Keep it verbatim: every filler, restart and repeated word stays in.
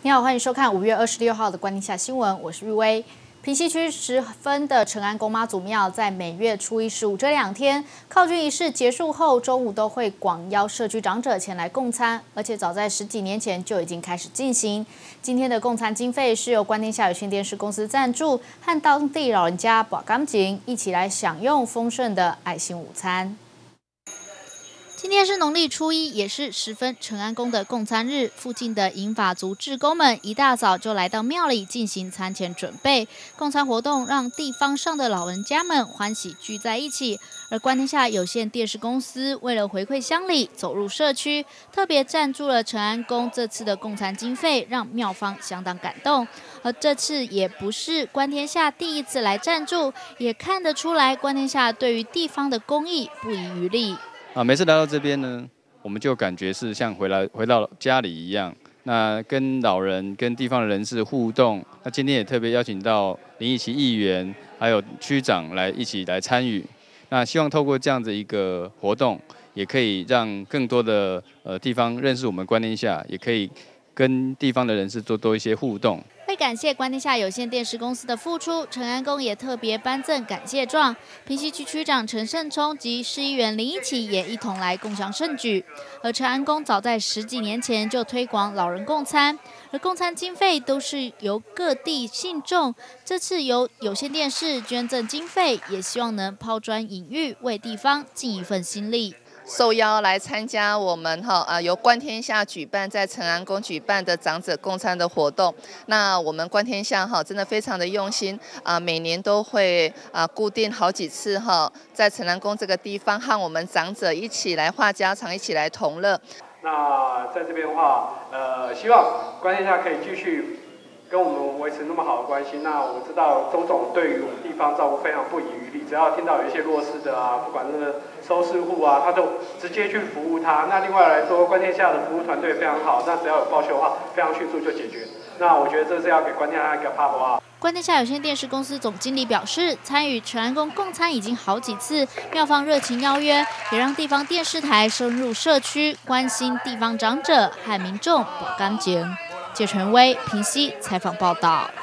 你好，欢迎收看五月二十六号的关天下新闻，我是玉薇。平西区十分的诚安宫妈祖庙，在每月初一、十五这两天，犒军仪式结束后，中午都会广邀社区长者前来供餐，而且早在十几年前就已经开始进行。今天的供餐经费是由关天下有线电视公司赞助，和当地老人家把钢琴一起来享用丰盛的爱心午餐。 今天是农历初一，也是十分诚安宫的供餐日。附近的银发族志工们一大早就来到庙里进行餐前准备。供餐活动让地方上的老人家们欢喜聚在一起。而关天下有线电视公司为了回馈乡里，走入社区，特别赞助了诚安宫这次的供餐经费，让庙方相当感动。而这次也不是关天下第一次来赞助，也看得出来关天下对于地方的公益不遗余力。 啊，每次来到这边呢，我们就感觉是像回来回到家里一样。那跟老人、跟地方的人士互动。那今天也特别邀请到林义奇议员，还有区长来一起来参与。那希望透过这样的一个活动，也可以让更多的呃地方认识我们关天下，也可以跟地方的人士做多一些互动。 为感谢关天下有线电视公司的付出，诚安宫也特别颁赠感谢状。平西区区长陈胜聪及市议员林义奇也一同来共襄盛举。而诚安宫早在十几年前就推广老人共餐，而共餐经费都是由各地信众，这次由有线电视捐赠经费，也希望能抛砖引玉，为地方尽一份心力。 受邀来参加我们哈啊由关天下举办在诚安宫举办的长者共餐的活动。那我们关天下哈真的非常的用心啊，每年都会啊固定好几次哈，在诚安宫这个地方和我们长者一起来话家常，一起来同乐。 那在这边的话，呃，希望关天下可以继续跟我们维持那么好的关系。那我知道钟总对于我们地方照顾非常不遗余力，只要听到有一些弱势的啊，不管是收视户啊，他就直接去服务他。那另外来说，关天下的服务团队非常好，那只要有报修的话，非常迅速就解决。那我觉得这是要给关天下一个啪啪啊。 关天下有线电视公司总经理表示，参与诚安宫共餐已经好几次，庙方热情邀约，也让地方电视台深入社区，关心地方长者和民众保干净。谢纯威平西采访报道。